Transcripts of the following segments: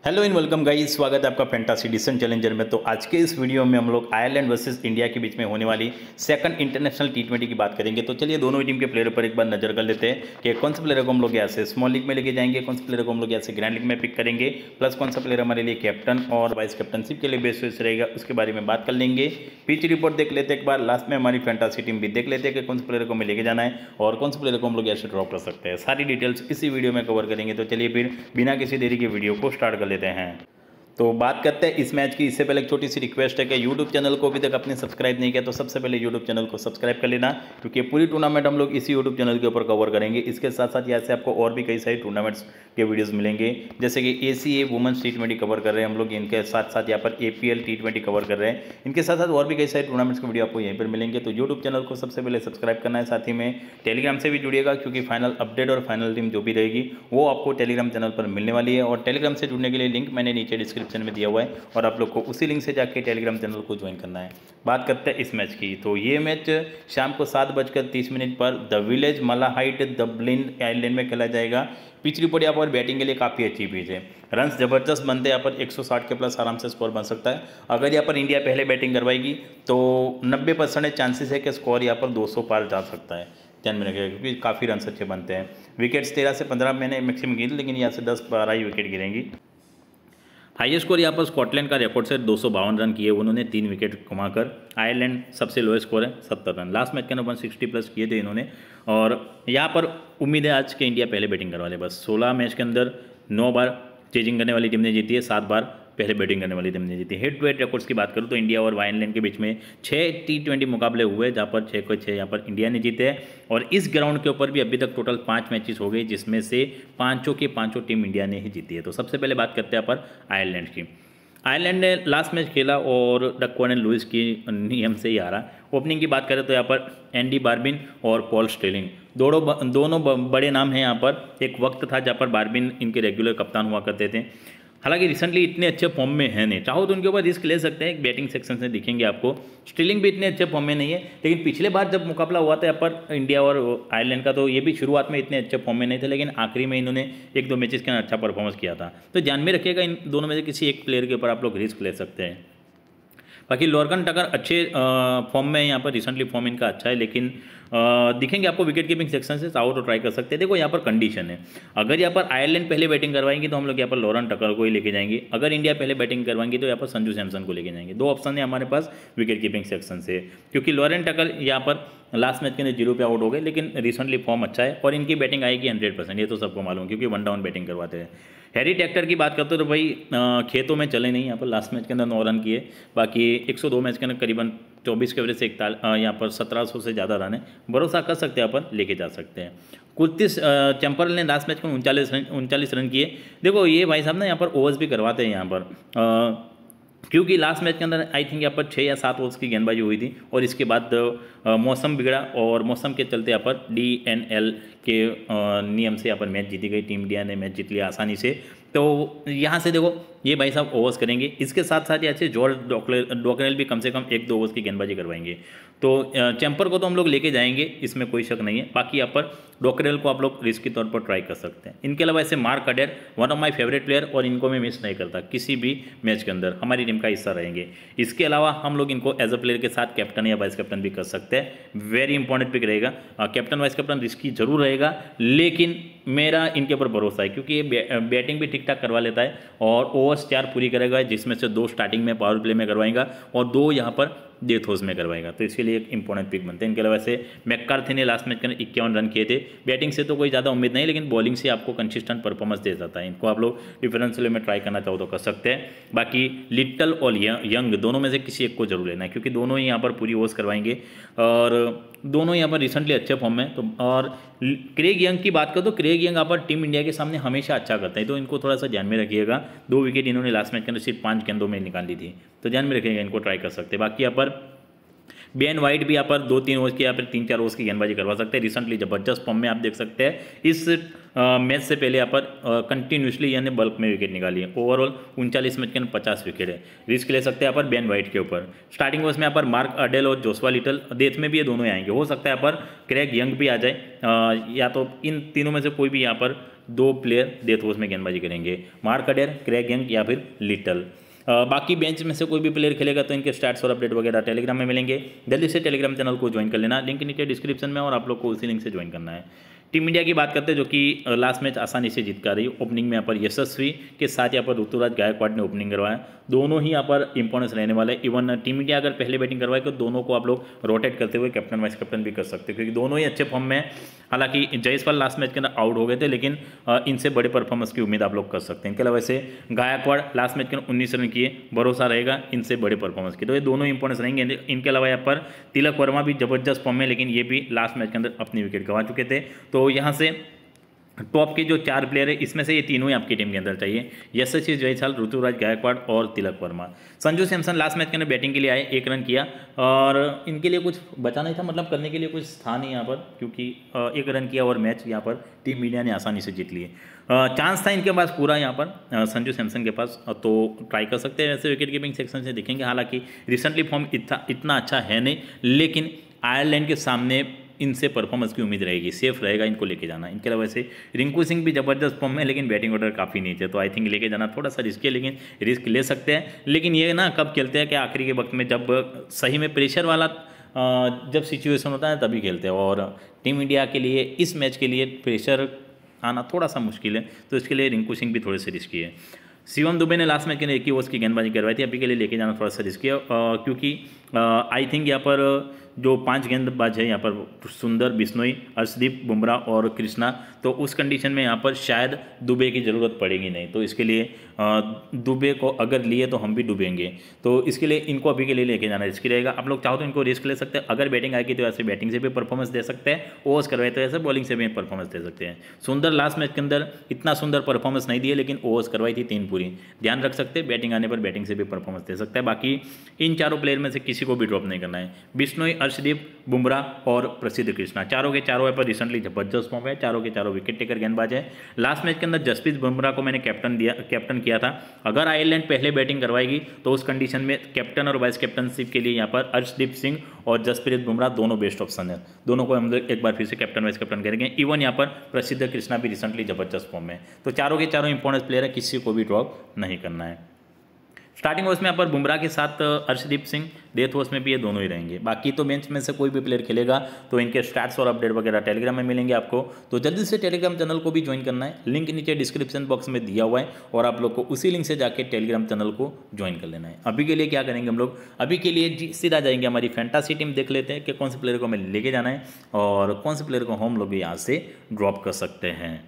Hello इन welcome guys, स्वागत है आपका फैंटासी डिसीजन चैलेंजर में। तो आज के इस वीडियो में हम लोग आयरलैंड वर्सेस इंडिया के बीच में होने वाली सेकंड इंटरनेशनल टी20 की बात करेंगे। तो चलिए दोनों ही टीम के प्लेयर पर एक बार नजर कर लेते हैं कि कौन से प्लेयर को हम लोग यहाँ से स्मॉल लीग में लेके जाएंगे, कौन से प्लेयर को हम लोग यहाँ से ग्रैंड लीग में पिक करेंगे, प्लस कौन सा प्लेयर हमारे लिए कैप्टन और वाइस कैप्टनशिप के लिए बेस्ट रहेगा, उसके बारे में बात कर लेंगे। पिच रिपोर्ट देख लेते हैं एक बार, लास्ट में हमारी फैंटासी टीम भी देख लेते हैं कि कौन से प्लेयर को हमें लेके जाना है और कौन से प्लेयर को हम लोग यहाँ से ड्रॉप कर सकते हैं। सारी डिटेल्स इसी वीडियो में कवर करेंगे। तो चलिए फिर बिना किसी देरी के वीडियो को स्टार्ट कर लेते हैं। तो बात करते हैं इस मैच की। इससे पहले एक छोटी सी रिक्वेस्ट है कि यूट्यूब चैनल को अभी तक आपने सब्सक्राइब नहीं किया तो सबसे पहले यूट्यूब चैनल को सब्सक्राइब कर लेना, क्योंकि पूरी टूर्नामेंट हम लोग इसी यूट्यूब चैनल के ऊपर कवर करेंगे। इसके साथ साथ यहाँ से आपको और भी कई सारी टूर्नामेंट्स के वीडियोस मिलेंगे, जैसे कि ACA वुमेन्स T20 कवर कर रहे हैं हम लोग, इनके साथ साथ यहाँ पर APL T20 कवर कर रहे हैं। इनके साथ साथ और भी कई सारे टूर्नामेंट्स के वीडियो आपको यहीं पर मिलेंगे। तो यूट्यूब चैनल को सबसे पहले सब्सक्राइब करना है, साथ ही में टेलीग्राम से भी जुड़िएगा, क्योंकि फाइनल अपडेट और फाइनल टीम जो भी रहेगी वो आपको टेलीग्राम चैनल पर मिलने वाली है। और टेलीग्राम से जुड़ने के लिए लिंक मैंने नीचे डिस्क्रिप्शन में दिया हुआ है और आप लोग को उसी लिंक से जाके टेलीग्राम चैनल को ज्वाइन करना है। बात करते हैं इस मैच की। तो ये मैच शाम को 7:30 पर the village Malahide Dublin island में खेला जाएगा। पिच रिपोर्ट यहाँ पर बैटिंग के लिए काफ़ी अच्छी पिच है, रन्स जबरदस्त बनते हैं यहाँ पर, 160 के प्लस आराम से स्कोर बन सकता है। अगर यहाँ पर इंडिया पहले बैटिंग करवाएगी तो 90% चांसेस है कि स्कोर यहाँ पर 200 पार जा सकता है। ध्यान में रखिएगा, क्योंकि काफ़ी रन्स अच्छे बनते हैं। विकेट्स 13 से 15 मैंने मैक्सिमम गिनी, लेकिन यहाँ से 10-12 ही विकेट गिरेंगी। हाईएस्ट स्कोर यहाँ पर स्कॉटलैंड का रिकॉर्ड से 252 रन किए उन्होंने 3 विकेट कमाकर। आयरलैंड सबसे लोएस्ट स्कोर है 70 रन। लास्ट मैच के अंदर 160 प्लस किए थे इन्होंने। और यहाँ पर उम्मीद है आज के इंडिया पहले बैटिंग करवा ले। बस 16 मैच के अंदर 9 बार चेजिंग करने वाली टीम ने जीती है, 7 बार पहले बैटिंग करने वाली टीम ने जीती है। हेड टू हेड रिकॉर्ड्स की बात करूँ तो इंडिया और आयरलैंड के बीच में 6 T20 मुकाबले हुए, जहाँ पर 6 को 6 यहाँ पर इंडिया ने जीते हैं। और इस ग्राउंड के ऊपर भी अभी तक टोटल 5 मैचेस हो गए, जिसमें से 5 की 5 टीम इंडिया ने ही जीती है। तो सबसे पहले बात करते हैं यहाँ पर आयरलैंड की। आयरलैंड ने लास्ट मैच खेला और डकवर्थ एंड लुइस की नियम से ही हारा। ओपनिंग की बात करें तो यहाँ पर एंडी बार्बिन और पॉल स्टेलिंग दोनों बड़े नाम हैं यहाँ पर। एक वक्त था जहाँ पर बार्बिन इनके रेगुलर कप्तान हुआ करते थे। हालांकि रिसेंटली इतने अच्छे फॉर्म में है नहीं, चाहो तो उनके ऊपर रिस्क ले सकते हैं। बैटिंग सेक्शन से दिखेंगे आपको। स्टीलिंग भी इतने अच्छे फॉर्म में नहीं है, लेकिन पिछले बार जब मुकाबला हुआ था यहाँ पर इंडिया और आयरलैंड का, तो ये भी शुरुआत में इतने अच्छे फॉर्म में नहीं थे, लेकिन आखिरी में इन्होंने 1-2 मैचेस के अंदर अच्छा परफॉर्मेंस किया था। तो ध्यान में रखिएगा, इन दोनों में से किसी एक प्लेयर के ऊपर आप लोग रिस्क ले सकते हैं। बाकी लॉर्गन टकर अच्छे फॉर्म में है यहाँ पर, रिसेंटली फॉर्म इनका अच्छा है, लेकिन दिखेंगे आपको विकेट कीपिंग सेक्शन से, चाहो तो ट्राई कर सकते हैं। देखो यहाँ पर कंडीशन है, अगर यहाँ पर आयरलैंड पहले बैटिंग करवाएंगी तो हम लोग यहाँ पर लॉरेन टकर को ही लेके जाएंगे। अगर इंडिया पहले बैटिंग करवाएंगी तो यहाँ पर संजू सैमसन को लेके जाएंगे। 2 ऑप्शन है हमारे पास विकेट कीपिंग सेक्शन से, क्योंकि लॉरेन टकर यहाँ पर लास्ट मैच के अंदर 0 पे आउट हो गए, लेकिन रिसेंटली फॉर्म अच्छा है और इनकी बैटिंग आएगी 100%, ये तो सबको मालूम है, क्योंकि 1 डाउन बैटिंग करवाते हैं। हैरी टेक्टर की बात करते हो तो भाई खेतों में चले नहीं, यहाँ पर लास्ट मैच के अंदर 9 रन किए, बाकी 102 मैच के अंदर करीबन 24 के एवरेज से यहाँ पर 1700 से ज़्यादा रन है। भरोसा कर सकते हैं, अपन लेके जा सकते हैं। कुर्तिस चैम्पर ने लास्ट मैच में 39 रन किए। देखो ये भाई साहब ना यहाँ पर ओवर्स भी करवाते हैं यहाँ पर, क्योंकि लास्ट मैच के अंदर आई थिंक यहाँ पर 6 या 7 ओवर्स की गेंदबाजी हुई थी और इसके बाद मौसम बिगड़ा और मौसम के चलते यहाँ पर DNL के नियम से यहाँ पर मैच जीती गई। टीम इंडिया ने मैच जीत लिया आसानी से। तो यहाँ से देखो ये भाई साहब ओवर्स करेंगे, इसके साथ साथ यहाँ से जॉर्ज डॉकरेल भी कम से कम 1-2 ओवर्स की गेंदबाजी करवाएंगे। तो चैम्पर को तो हम लोग लेके जाएंगे, इसमें कोई शक नहीं है। बाकी यहाँ पर डॉकरेल को आप लोग रिस्क के तौर पर ट्राई कर सकते हैं। इनके अलावा ऐसे Mark Adair, one of my favourite player, और इनको मैं मिस नहीं करता किसी भी मैच के अंदर, हमारी टीम का हिस्सा रहेंगे। इसके अलावा हम लोग इनको एज अ प्लेयर के साथ कैप्टन या वाइस कैप्टन भी कर सकते हैं। वेरी इंपॉर्टेंट पिक रहेगा। कैप्टन वाइस कैप्टन रिस्की जरूर रहेगा, लेकिन मेरा इनके ऊपर भरोसा है, क्योंकि ये बैटिंग भी ठीक ठाक करवा लेता है और ओवर्स 4 पूरी करेगा, जिसमें से 2 स्टार्टिंग में पावर प्ले में करवाएगा और 2 यहाँ पर डेथ ओवर्स में करवाएगा। तो इसके लिए एक इंपॉर्टेंट पिक बनते हैं। इनके अलावा वैसे मैककार्थी ने लास्ट मैच के अंदर 51 रन किए थे। बैटिंग से तो कोई ज़्यादा उम्मीद नहीं, लेकिन बॉलिंग से आपको कंसिस्टेंट परफॉर्मेंस दे जाता है। इनको आप लोग डिफरेंशियल में ट्राई करना चाहो तो कर सकते हैं। बाकी लिटल और यंग दोनों में से किसी एक को जरूर लेना है, क्योंकि दोनों ही यहाँ पर पूरी ओवर्स करवाएंगे और दोनों यहाँ पर रिसेंटली अच्छे फॉर्म में। तो और क्रेग यंग की बात करो तो क्रेग यंग यहाँ पर टीम इंडिया के सामने हमेशा अच्छा करता है, तो इनको थोड़ा सा ध्यान में रखिएगा। 2 विकेट इन्होंने लास्ट मैच के अंदर सिर्फ 5 गेंदों में निकाल ली थी, तो ध्यान में रखिएगा, इनको ट्राई कर सकते हैं। बाकी यहाँ पर बेन वाइट भी यहाँ पर 2-3 ओवर्स की या फिर 3-4 ओवर्स की गेंदबाजी करवा सकते हैं। रिसेंटली जबरदस्त फॉर्म में आप देख सकते हैं। इस मैच से पहले यहाँ पर कंटिन्यूसली यानी बल्क में विकेट निकाली है। ओवरऑल 39 मैच के अंदर 50 विकेट है। रिस्क ले सकते हैं यहाँ पर बेन वाइट के ऊपर। स्टार्टिंग ओवर्स में यहाँ पर मार्क अडेल और जोसवा लिटल, डेथ में भी ये दोनों आएंगे। हो सकता है यहाँ पर क्रेग यंग भी आ जाए, या तो इन तीनों में से कोई भी यहाँ पर 2 प्लेयर डेथ ओवर्स में गेंदबाजी करेंगे, मार्क अडेर, क्रेग यंग या फिर लिटल। बाकी बेंच में से कोई भी प्लेयर खेलेगा तो इनके स्टैट्स और अपडेट वगैरह टेलीग्राम में मिलेंगे। जल्दी से टेलीग्राम चैनल को ज्वाइन कर लेना, लिंक नीचे डिस्क्रिप्शन में, और आप लोग को उसी लिंक से ज्वाइन करना है। टीम इंडिया की बात करते हैं जो कि लास्ट मैच आसानी से जीत कर रही। ओपनिंग में यहाँ पर यशस्वी के साथ यहाँ पर ऋतुराज गायकवाड़ ने ओपनिंग करवाया। दोनों ही यहाँ पर इंपॉर्टेंस रहने वाले। इवन टीम इंडिया अगर पहले बैटिंग करवाए तो दोनों को आप लोग रोटेट करते हुए कैप्टन वाइस कैप्टन भी कर सकते हो, क्योंकि दोनों ही अच्छे फॉर्म में। हालांकि जायसवाल लास्ट मैच के अंदर आउट हो गए थे, लेकिन इनसे बड़े परफॉर्मेंस की उम्मीद आप लोग कर सकते हैं। इनके अलावा वैसे गायकवाड़ लास्ट मैच के 19 रन किए, भरोसा रहेगा इनसे बड़े परफॉर्मेंस की, तो ये दोनों इंपॉर्टेंस रहेंगे। इनके अलावा यहाँ पर तिलक वर्मा भी जबरदस्त फॉर्म में, लेकिन ये भी लास्ट मैच के अंदर अपनी विकेट गंवा चुके थे। तो यहाँ से टॉप के जो 4 प्लेयर है इसमें से ये तीनों ही आपकी टीम के अंदर चाहिए, यशस्वी जायसवाल, ऋतुराज गायकवाड़ और तिलक वर्मा। संजू सैमसन लास्ट मैच के अंदर बैटिंग के लिए आए, 1 रन किया, और इनके लिए कुछ बचा नहीं था, मतलब करने के लिए कुछ था नहीं यहाँ पर, क्योंकि 1 रन किया और मैच यहाँ पर टीम इंडिया ने आसानी से जीत लिए। चांस था इनके पास पूरा यहाँ पर संजू सैमसन के पास, तो ट्राई कर सकते हैं। वैसे विकेट कीपिंग सेक्शन से देखेंगे, हालांकि रिसेंटली फॉर्म इतना अच्छा है नहीं, लेकिन आयरलैंड के सामने इनसे परफॉर्मेंस की उम्मीद रहेगी, सेफ रहेगा इनको लेके जाना। इनके अलावा वैसे रिंकू सिंह भी जबरदस्त फॉर्म में, लेकिन बैटिंग ऑर्डर काफ़ी नीचे, तो आई थिंक लेके जाना थोड़ा सा रिस्की है, लेकिन रिस्क ले सकते हैं। लेकिन ये ना कब खेलते हैं कि आखिरी के वक्त में, जब सही में प्रेशर वाला जब सिचुएशन होता है तभी खेलते हैं, और टीम इंडिया के लिए इस मैच के लिए प्रेशर आना थोड़ा सा मुश्किल है, तो इसके लिए रिंकू सिंह भी थोड़े से रिस्की है। शिवम दुबे ने लास्ट मैच के लिए 21 ओवर्स की गेंदबाजी करवाई थी, अभी के लिए लेके जाना थोड़ा सा रिस्की है, क्योंकि आई थिंक यहाँ पर जो 5 गेंदबाज है यहाँ पर सुंदर, बिश्नोई, अर्शदीप, बुमराह और कृष्णा, तो उस कंडीशन में यहाँ पर शायद दुबे की ज़रूरत पड़ेगी नहीं, तो इसके लिए दुबे को अगर लिए तो हम भी डूबेंगे, तो इसके लिए इनको अभी के लिए लेके जाना रिस्की रहेगा। आप लोग चाहो तो इनको रिस्क ले सकते हैं, अगर बैटिंग आएगी तो ऐसे बैटिंग से भी परफॉर्मेंस दे सकते हैं, ओवर्स करवाए तो ऐसे बॉलिंग से भी परफॉर्मेंस दे सकते हैं। सुंदर लास्ट मैच के अंदर इतना सुंदर परफॉर्मेंस नहीं दिए, लेकिन ओवर्स करवाई थी 3 पूरी, ध्यान रख सकते हैं, बैटिंग आने पर बैटिंग से भी परफॉर्मेंस दे सकता है। बाकी इन चारों प्लेयर में से किसी को भी ड्रॉप नहीं करना है, बिश्नोई, अर्शदीप, बुमराह और प्रसिद्ध कृष्णा, चारों के चारों पर रिसेंटली जबरदस्त फॉर्म है, चारों के चारों विकेट टेकर गेंदबाज है। लास्ट मैच के अंदर जसप्रीत बुमराह को मैंने कैप्टन किया था। अगर आयरलैंड पहले बैटिंग करवाएगी तो उस कंडीशन में कैप्टन और वाइस कैप्टनशिप के लिए यहाँ पर अर्शदीप सिंह और जसप्रीत बुमराह दोनों बेस्ट ऑप्शन है, दोनों को हम एक बार फिर से कैप्टन वाइस कैप्टन करेंगे। इवन यहाँ पर प्रसिद्ध कृष्णा भी रिसेंटली जबरदस्त फॉर्म में, तो चारों के चारों इंपॉर्टेंट प्लेयर है, किसी को भी ड्रॉप नहीं करना है। स्टार्टिंग ओवर्स में यहाँ पर बुमराह के साथ अर्शदीप सिंह, डेथ ओवर्स में भी ये दोनों ही रहेंगे। बाकी तो बेंच में से कोई भी प्लेयर खेलेगा तो इनके स्टैट्स और अपडेट वगैरह टेलीग्राम में मिलेंगे आपको, तो जल्दी से टेलीग्राम चैनल को भी ज्वाइन करना है, लिंक नीचे डिस्क्रिप्शन बॉक्स में दिया हुआ है, और आप लोग को उसी लिंक से जाके टेलीग्राम चैनल को ज्वाइन कर लेना है। अभी के लिए क्या करेंगे हम लोग, अभी के लिए सीधा जाएंगे हमारी फैंटासी टीम, देख लेते हैं कि कौन से प्लेयर को हमें लेके जाना है और कौन से प्लेयर को हम लोग यहाँ से ड्रॉप कर सकते हैं।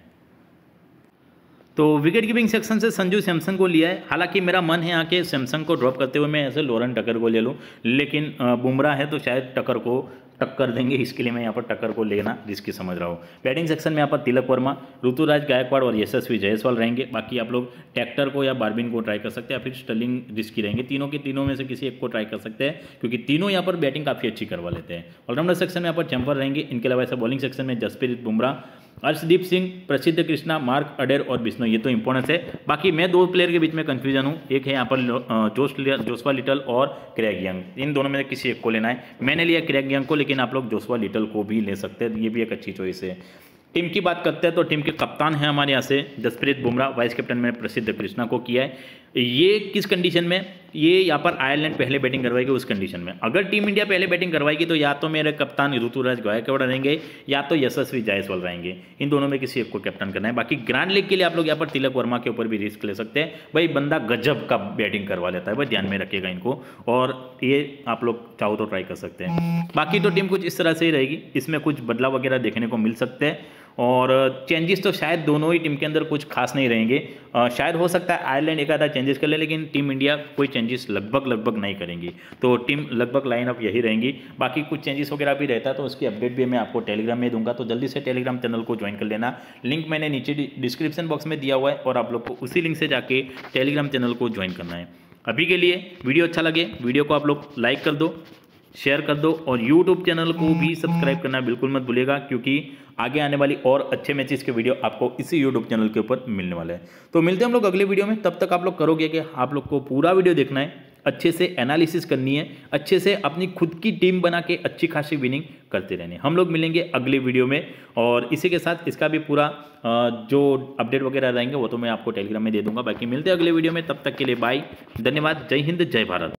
तो विकेट कीपिंग सेक्शन से संजू सैमसन को लिया है, हालांकि मेरा मन है आके सैमसन को ड्रॉप करते हुए मैं ऐसे लोरेन टक्कर को ले लूँ, लेकिन बुमराह है तो शायद टक्कर को टक्कर देंगे, इसके लिए मैं यहाँ पर टक्कर को लेना रिस्की समझ रहा हूँ। बैटिंग सेक्शन में यहाँ पर तिलक वर्मा, ऋतुराज गायकवाड़ और यशस्वी जायसवाल रहेंगे। बाकी आप लोग ट्रैक्टर को या बार्बिन को ट्राई कर सकते हैं, या फिर स्टर्लिंग रिस्की रहेंगे, तीनों के तीनों में से किसी एक को ट्राई कर सकते हैं, क्योंकि तीनों यहाँ पर बैटिंग काफ़ी अच्छी करवा लेते हैं। ऑलराउंडर सेक्शन में यहाँ पर चैम्पर रहेंगे, इनके अलावा ऐसा बॉलिंग सेक्शन में जसप्रीत बुमराह, अर्शदीप सिंह, प्रसिद्ध कृष्णा, मार्क अडेर और बिश्नोई, ये तो इंपॉर्टेंस है। बाकी मैं 2 प्लेयर के बीच में कंफ्यूजन हूँ, एक है यहाँ पर जोशवा लिटल और क्रेग यंग, इन दोनों में किसी एक को लेना है। मैंने लिया क्रेग यंग को, लेकिन आप लोग जोशवा लिटल को भी ले सकते हैं, ये भी एक अच्छी चॉइस है। टीम की बात करते हैं तो टीम के कप्तान हैं हमारे यहाँ से जसप्रीत बुमराह, वाइस कैप्टन में प्रसिद्ध कृष्णा को किया है। ये किस कंडीशन में, ये यहाँ पर आयरलैंड पहले बैटिंग करवाएगी उस कंडीशन में। अगर टीम इंडिया पहले बैटिंग करवाएगी तो या तो मेरे कप्तान ऋतुराज गायकवाड़ रहेंगे या तो यशस्वी जायसवाल रहेंगे, इन दोनों में किसी एक को कैप्टन करना है। बाकी ग्रैंड लीग के लिए आप लोग यहाँ पर तिलक वर्मा के ऊपर भी रिस्क ले सकते हैं, भाई बंदा गजब का बैटिंग करवा लेता है, भाई ध्यान में रखिएगा इनको, और ये आप लोग चाहो तो ट्राई कर सकते हैं। बाकी तो टीम कुछ इस तरह से ही रहेगी, इसमें कुछ बदलाव वगैरह देखने को मिल सकते हैं, और चेंजेस तो शायद दोनों ही टीम के अंदर कुछ खास नहीं रहेंगे। शायद हो सकता है आयरलैंड एक आधा चेंजेस कर ले, लेकिन टीम इंडिया कोई चेंजेस लगभग नहीं करेंगी, तो टीम लगभग लाइनअप यही रहेंगी। बाकी कुछ चेंजेस वगैरह भी रहता है तो उसकी अपडेट भी मैं आपको टेलीग्राम में दूंगा, तो जल्दी से टेलीग्राम चैनल को ज्वाइन कर लेना, लिंक मैंने नीचे डिस्क्रिप्शन बॉक्स में दिया हुआ है, और आप लोग को उसी लिंक से जाके टेलीग्राम चैनल को ज्वाइन करना है। अभी के लिए वीडियो अच्छा लगे वीडियो को आप लोग लाइक कर दो, शेयर कर दो, और YouTube चैनल को भी सब्सक्राइब करना बिल्कुल मत भूलिएगा, क्योंकि आगे आने वाली और अच्छे मैचेस के वीडियो आपको इसी YouTube चैनल के ऊपर मिलने वाले हैं। तो मिलते हैं हम लोग अगले वीडियो में, तब तक आप लोग करोगे कि आप लोग को पूरा वीडियो देखना है, अच्छे से एनालिसिस करनी है, अच्छे से अपनी खुद की टीम बना के अच्छी खासी विनिंग करते रहने। हम लोग मिलेंगे अगले वीडियो में, और इसी के साथ इसका भी पूरा जो अपडेट वगैरह रहेंगे वो तो मैं आपको टेलीग्राम में दे दूंगा। बाकी मिलते हैं अगले वीडियो में, तब तक के लिए बाय, धन्यवाद, जय हिंद, जय भारत।